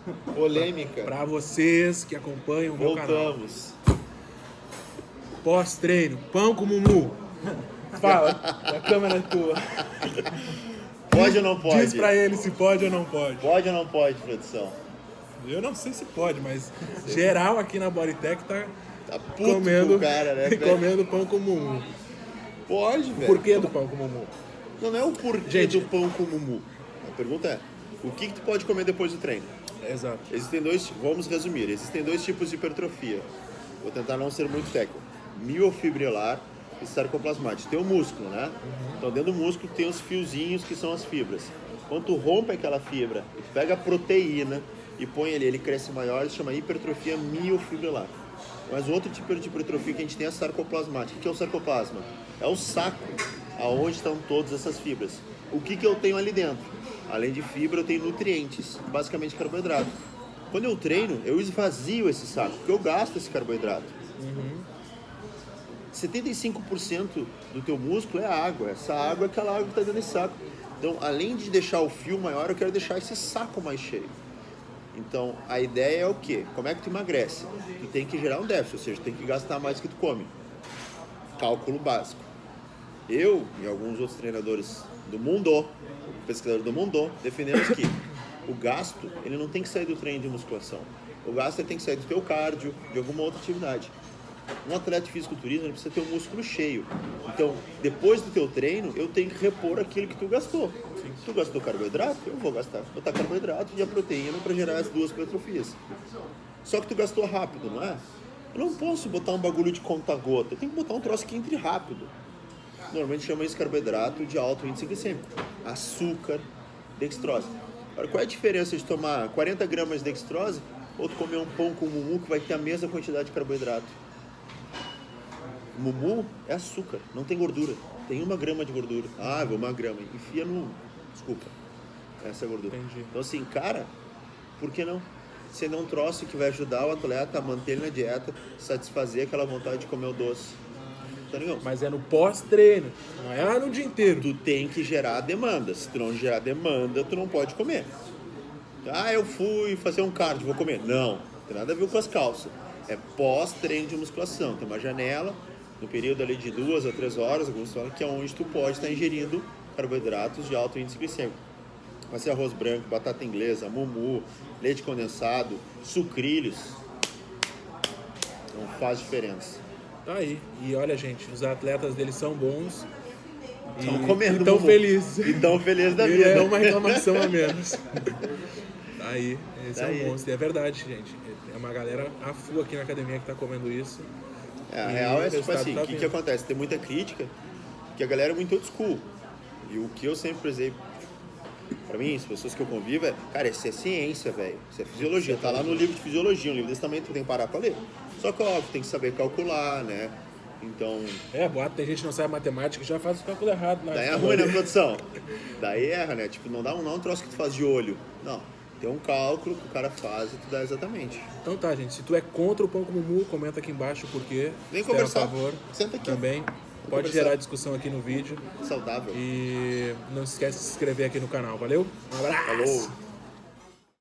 Polêmica. Pra vocês que acompanham o meu canal. Voltamos. Pós-treino, pão com mumu. Fala, a câmera é tua. Pode ou não pode? Diz pra ele se pode ou não pode. Pode ou não pode, produção? Eu não sei se pode, mas geral aqui na Bodytech tá puto comendo, com o cara, né, velho? comendo pão com mumu. Pode, O velho. porquê do pão com mumu? Não é o porquê Gente, do pão com mumu. A pergunta é, o que tu pode comer depois do treino? Exato. Vamos resumir, existem dois tipos de hipertrofia. Vou tentar não ser muito técnico. Miofibrilar e sarcoplasmático. Tem o músculo, né? Então dentro do músculo tem os fiozinhos que são as fibras. Quando tu rompe aquela fibra e pega a proteína e põe ali, ele cresce maior, isso chama hipertrofia miofibrilar. Mas o outro tipo de hipertrofia que a gente tem é a sarcoplasmática. O que é o sarcoplasma? É o saco aonde estão todas essas fibras. O que eu tenho ali dentro? Além de fibra, eu tenho nutrientes, basicamente carboidrato. Quando eu treino, eu esvazio esse saco, porque eu gasto esse carboidrato. 75% do teu músculo é água. Essa água é aquela água que está dentro desse saco. Então, além de deixar o fio maior, eu quero deixar esse saco mais cheio. Então, a ideia é o quê? Como é que tu emagrece? Tu tem que gerar um déficit, ou seja, tu tem que gastar mais do que tu come. Cálculo básico. Eu e alguns outros treinadores do mundo, pesquisadores do mundo, defendemos que o gasto, ele não tem que sair do treino de musculação. O gasto ele tem que sair do teu cardio, de alguma outra atividade. Um atleta de fisiculturismo ele precisa ter um músculo cheio. Então, depois do teu treino, eu tenho que repor aquilo que tu gastou. Se tu gastou carboidrato, eu vou botar carboidrato e a proteína para gerar as duas hipertrofias. Só que tu gastou rápido, não é? Eu não posso botar um bagulho de conta-gota. Eu tenho que botar um troço que entre rápido. Normalmente chama isso carboidrato de alto índice glicêmico. Açúcar, dextrose. Agora, qual é a diferença de tomar 40 gramas de dextrose ou tu comer um pão com mumu que vai ter a mesma quantidade de carboidrato? Mumu é açúcar, não tem gordura. Tem 1 grama de gordura. Ah, vou 1 grama. Enfia no... Desculpa. Essa é a gordura. Entendi. Então assim, cara, por que não? Você dá um troço que vai ajudar o atleta a manter ele na dieta, satisfazer aquela vontade de comer o doce. Tá ligado? Mas é no pós-treino, não é lá no dia inteiro. Tu tem que gerar demanda. Se tu não gerar demanda, tu não pode comer. Ah, eu fui fazer um cardio, vou comer. Não, tem nada a ver com as calças. É pós-treino de musculação. Tem uma janela, no período ali de 2 a 3 horas, alguns falam que é onde tu pode estar ingerindo carboidratos de alto índice glicêmico. Vai ser arroz branco, batata inglesa, mumu, leite condensado, sucrilhos. Não faz diferença. Tá aí. E olha, gente, os atletas deles são bons. Estão comendo e tão mumu. felizes. E tão felizes da E vida. é uma reclamação a menos. Tá aí. Esse Tá é aí. um monstro. E é verdade, gente. É uma galera a full aqui na academia que tá comendo isso. A E real é o tipo resultado assim, tá o que vindo. acontece? Tem muita crítica, que a galera é muito old school. E o que eu sempre prezei, pra mim, as pessoas que eu convivo, cara, isso é ciência, velho. Isso é fisiologia. Tá lá no livro de fisiologia, um livro desse tamanho, tu tem que parar pra ler. Só que, óbvio, tem que saber calcular, né? Então... Boato, tem gente que não sabe matemática e já faz o cálculo errado. Daí é ruim, né, produção? Daí erra, né? Tipo, não dá um troço que tu faz de olho. Não. Tem um cálculo que o cara faz e tu dá exatamente. Então tá, gente. Se tu é contra o pão com mumu, comenta aqui embaixo o porquê. Vem Se tu é conversar. a favor, Senta aqui. também. Pode conversar. gerar discussão aqui no vídeo. Saudável. E não se esquece de se inscrever aqui no canal. Valeu? Um abraço! Falou!